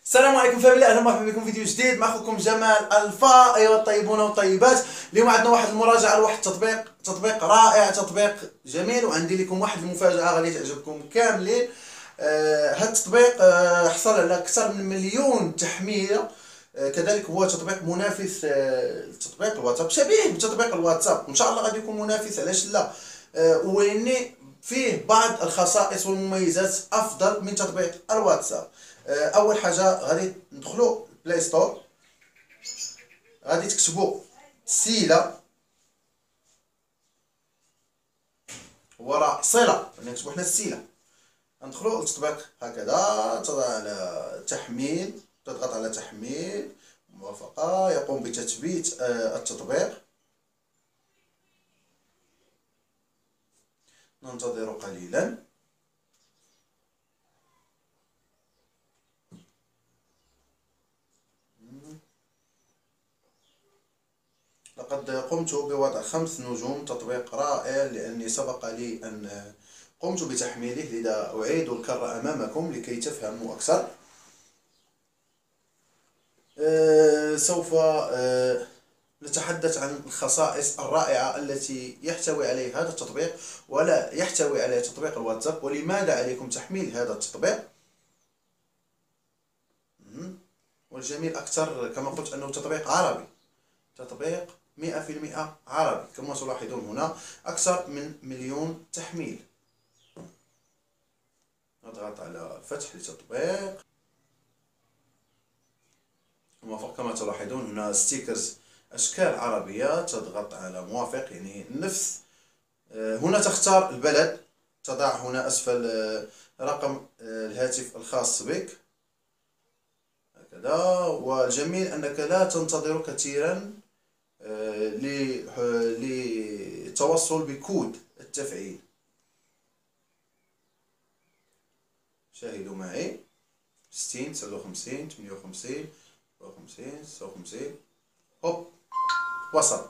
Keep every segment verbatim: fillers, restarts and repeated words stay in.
السلام عليكم فاميلي، اهلا ومرحبا بكم في فيديو جديد مع اخوكم جمال الفا. ايها الطيبون والطيبات، اليوم عندنا واحد المراجعه لواحد التطبيق، تطبيق رائع، تطبيق جميل، وعندي لكم واحد المفاجاه غادي تعجبكم كاملين. آه هذا التطبيق آه حصل على اكثر من مليون تحميله. آه كذلك هو تطبيق منافس آه لتطبيق الواتساب، شبيه بتطبيق الواتساب، وان شاء الله غادي يكون منافس، علاش لا. آه ولاني فيه بعض الخصائص والمميزات افضل من تطبيق الواتساب. اول حاجه غادي ندخلوا بلاي ستور، غادي تكتبوا سيله وراء صله، نكتبوا حنا السيله. ندخلوا للتطبيق هكذا، تضغط على تحميل، تضغط على تحميل، موافقه، يقوم بتثبيت التطبيق. ننتظر قليلا. لقد قمت بوضع خمس نجوم، تطبيق رائع لأني سبق لي أن قمت بتحميله، لذا أعيد الكرة أمامكم لكي تفهموا أكثر. أه سوف أه نتحدث عن الخصائص الرائعة التي يحتوي عليها هذا التطبيق ولا يحتوي عليه تطبيق الواتساب، ولماذا عليكم تحميل هذا التطبيق. والجميل أكثر كما قلت أنه تطبيق عربي، تطبيق مئة في المئة عربي، كما تلاحظون هنا أكثر من مليون تحميل. نضغط على فتح التطبيق، كما تلاحظون هنا ستيكرز أشكال عربية، تضغط على موافق يعني نفس. هنا تختار البلد، تضع هنا أسفل رقم الهاتف الخاص بك هكذا. والجميل أنك لا تنتظر كثيرا للتوصل بكود التفعيل. شاهدوا معي، ستين، تسعة وخمسين، ثمانية وخمسين، سبعة وخمسين، ستة وخمسين، هوب وصل.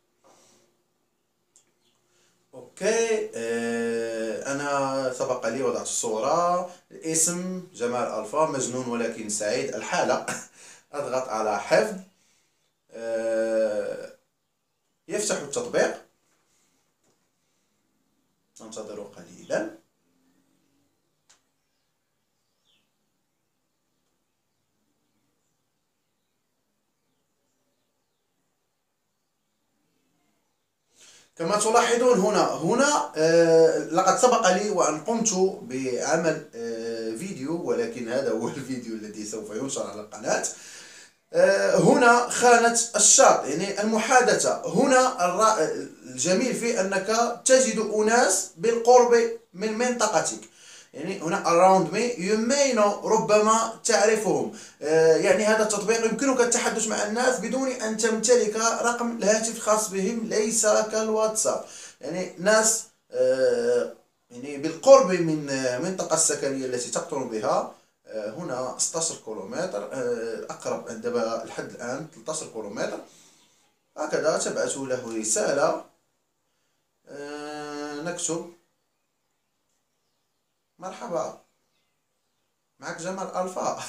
اوكي، آه انا سبق لي وضعت الصورة، الاسم جمال الفا، مجنون ولكن سعيد الحالة. اضغط على حفظ. آه يفتح التطبيق، ننتظر قليلا. كما تلاحظون هنا هنا آه لقد سبق لي وأن قمت بعمل آه فيديو، ولكن هذا هو الفيديو الذي سوف ينشر على القناة. آه هنا خانة الشاط، يعني المحادثة. هنا الجميل فيه أنك تجد أناس بالقرب من منطقتك، يعني هنا around me you may know، ربما تعرفهم. آه يعني هذا التطبيق يمكنك التحدث مع الناس بدون أن تمتلك رقم الهاتف الخاص بهم، ليس كالواتساب. يعني ناس آه يعني بالقرب من المنطقة السكنية التي تقطن بها. آه هنا ستة عشر كيلومتر، آه أقرب عندما الحد الآن ثلاثة عشر كيلومتر. هكذا تبعث له رسالة، آه نكتب مرحبا، معك جمال الفا.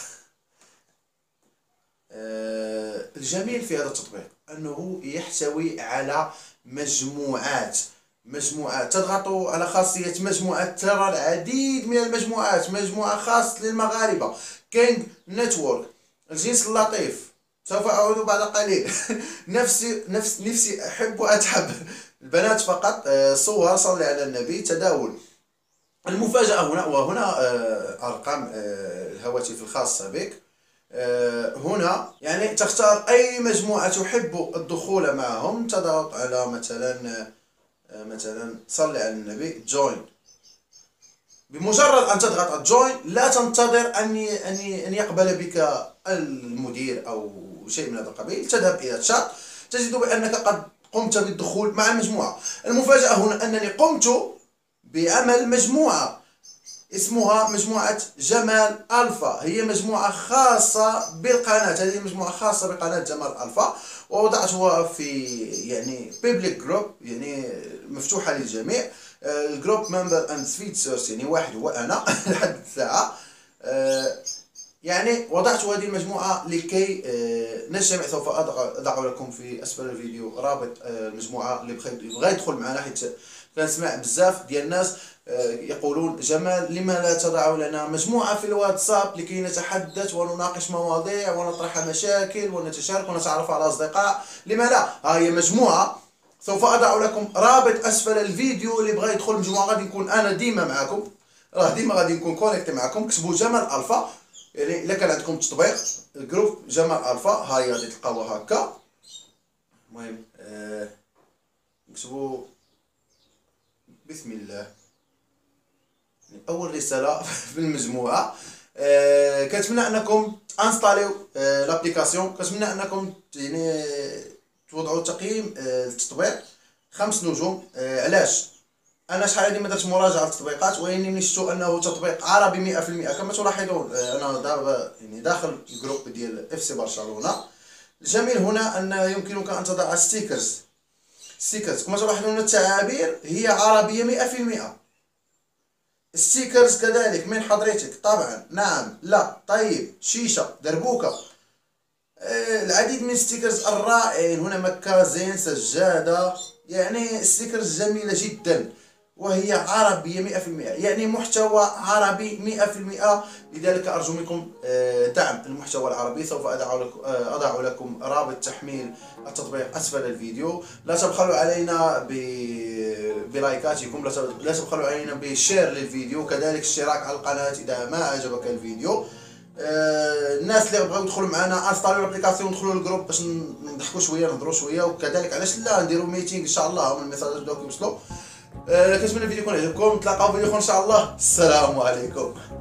آه الجميل في هذا التطبيق أنه يحتوي على مجموعات مجموعات تضغط على خاصية مجموعات، ترى العديد من المجموعات. مجموعة خاص للمغاربة، كينج نتورك، الجنس اللطيف، سوف أعود بعد قليل. نفسي نفس نفسي أحب وأتحب، البنات فقط، آه صور، صلي على النبي، تداول. المفاجأة هنا، وهنا أرقام الهواتف الخاصة بك. هنا يعني تختار أي مجموعة تحب الدخول معهم، تضغط على مثلا مثلا صلي على النبي جوين. بمجرد أن تضغط على جوين لا تنتظر أن أن يقبل بك المدير أو شيء من هذا القبيل، تذهب إلى الشات، تجد بأنك قد قمت بالدخول مع المجموعة. المفاجأة هنا أنني قمت بعمل مجموعة اسمها مجموعة جمال الفا، هي مجموعة خاصة بالقناة، هذه مجموعة خاصة بقناة جمال الفا، ووضعتها في يعني بيبليك جروب، يعني مفتوحة للجميع. الجروب ممبر اند فيد سورس، يعني واحد هو أنا لحد الساعة. يعني وضعت هذه المجموعة لكي آه، نجتمع. سوف أضع أضع لكم في أسفل الفيديو رابط آه، المجموعة اللي بغى يبغى يدخل معنا، حيت كنسمع بزاف ديال الناس آه، يقولون جمال لما لا تضع لنا مجموعة في الواتساب لكي نتحدث ونناقش مواضيع ونطرح مشاكل ونتشارك ونتعرف على أصدقاء. لما لا؟ ها هي مجموعة. سوف أضع لكم رابط أسفل الفيديو، اللي بغى يدخل المجموعة غادي نكون أنا ديما معكم، راه ديما غادي نكون كونيكتي معكم. كتبوا جمال الفا، يعني الا كان عندكم تطبيق جروب جمال الفا ها هي غادي تلقاوها هكا. المهم آه نكتبوا بسم الله، يعني اول رساله في المجموعه. آه كنتمنى انكم انستاليو آه لابليكاسيون، كنتمنى انكم يعني توضعوا تقييم آه التطبيق خمس نجوم. آه علاش؟ انا شحال هادي ما درت مراجعه للتطبيقات، ولكن ملي شفتو انه تطبيق عربي مئة في المئة كما تلاحظون. انا دابا يعني داخل الجروب ديال اف سي برشلونه. الجميل هنا ان يمكنك ان تضع ستيكرز. ستيكرز كما تلاحظون التعابير هي عربيه مئة في المئة. ستيكرز كذلك من حضرتك طبعا، نعم، لا، طيب، شيشه، دربوكه، العديد من ستيكرز الرائعين. هنا مكة، زين، سجادة، يعني ستيكرز جميلة جدا وهي عربية مئة في المئة، يعني محتوى عربي مئة في المئة. لذلك أرجو منكم دعم المحتوى العربي. سوف أضع لكم أضع لكم رابط تحميل التطبيق أسفل الفيديو. لا تبخلوا علينا بلايكاتكم، لا تبخلوا علينا بشير للفيديو، كذلك اشتراك على القناة إذا ما أعجبك الفيديو. آه الناس اللي بغاو يدخلوا معنا انستاليو لابليكاسيون، ندخلوا للجروب باش نضحكوا شويه نهضروا شويه، وكذلك علاش لا نديروا ميتينغ ان شاء الله. هما الميساجات بداو كيوصلوا. آه كنتمنى الفيديو يكون عجبكم، نتلاقاو في فيديو اخر ان شاء الله. السلام عليكم.